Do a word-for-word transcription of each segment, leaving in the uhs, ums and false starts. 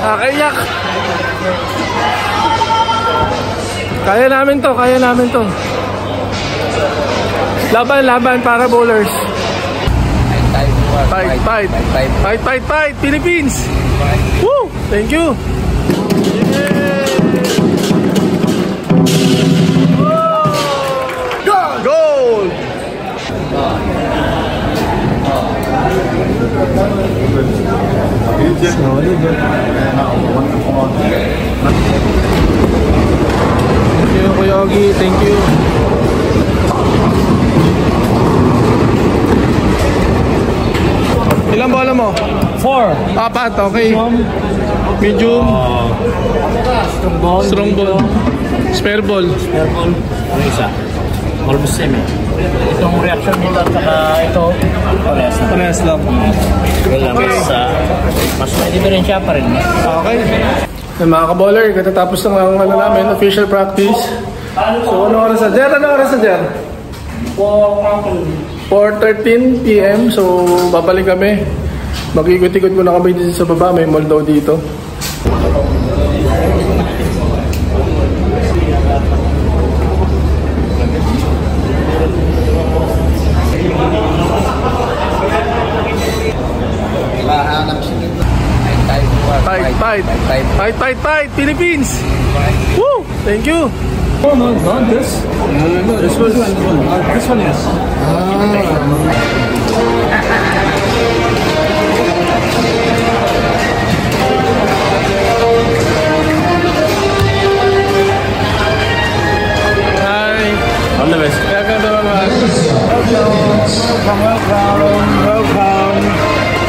Nakaiyak. Kaya namin to, kaya namin to. Laban, laban para bowlers. Fight, fight, fight, fight, fight, fight, Philippines! Woo! Thank you! Yeah! Goal! Thank you, Kuya Ogie. Thank you. Ilang bola mo? Four. Apat, okay. Medium. Uh, strong ball. Strong ball. Spare ball. Spare ball. Ano isa? Almost same eh. Itong reaction nito at saka ito, parehas na. Parehas lang. Wala mas, uh, mas may diferensya pa rin. Okay. Yung mga ka-baller, katatapos lang ang ano namin, official practice. So, ano oras na dyan? Ano oras na dyan? four thirteen p m So, babalik kami. Mag-ikot-ikot muna kami dito sa baba. May mall daw dito. Fight, fight, fight, fight, fight, Philippines! Woo! Thank you! Oh no, not this. No, no, no. This was uh, this one is. Hi. All the best. Welcome to my Welcome, welcome, welcome.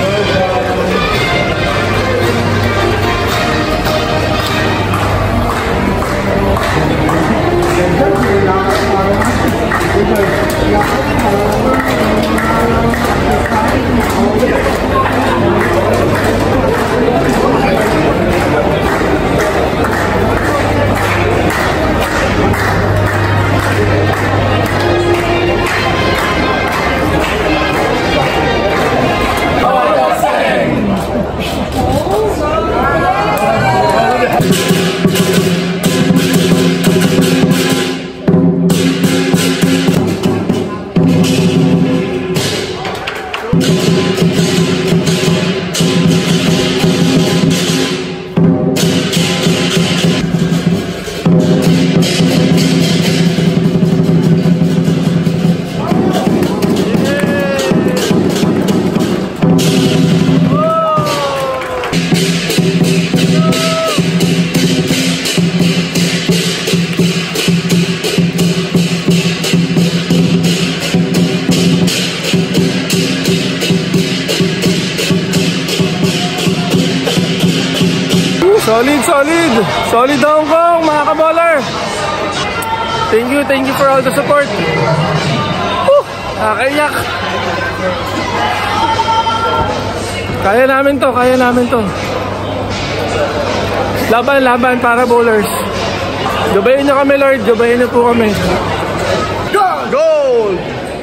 Solid, solid! Solid Hong Kong, mga ka-baller! Thank you, thank you for all the support! Woo! Nakaiyak! Kaya namin to, kaya namin to. Laban, laban para bowlers. Gabayin nyo kami, Lord. Gabayin nyo po kami. Goal!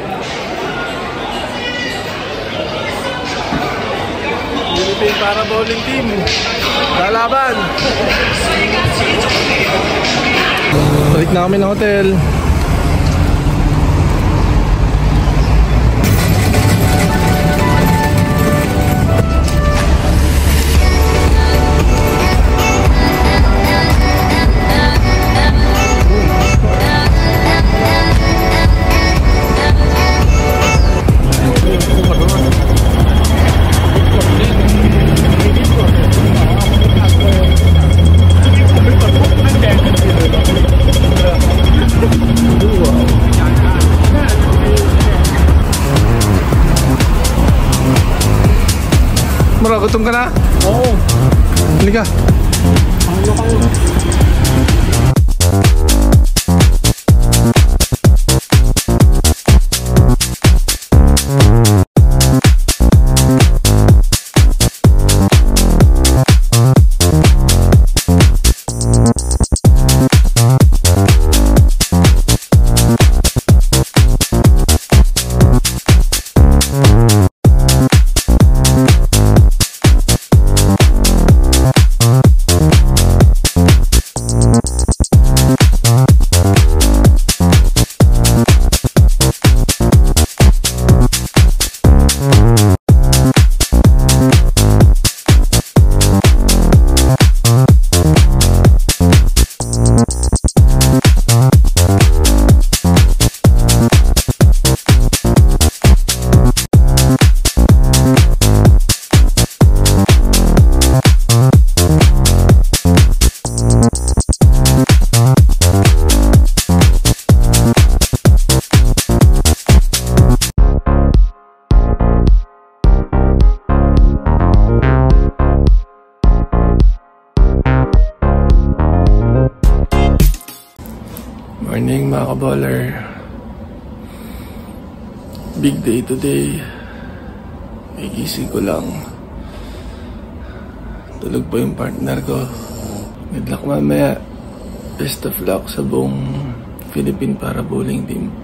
Philippine para bowling team. Lalaban. Balik na kami ng hotel. Mara, gutom ka na? Oo. Halika. Ano kayo? Bye. morning mga kaballer. Big day today. Igising ko lang. Tulog pa yung partner ko. Good luck mamaya. Best of luck sa buong Philippine para bowling team.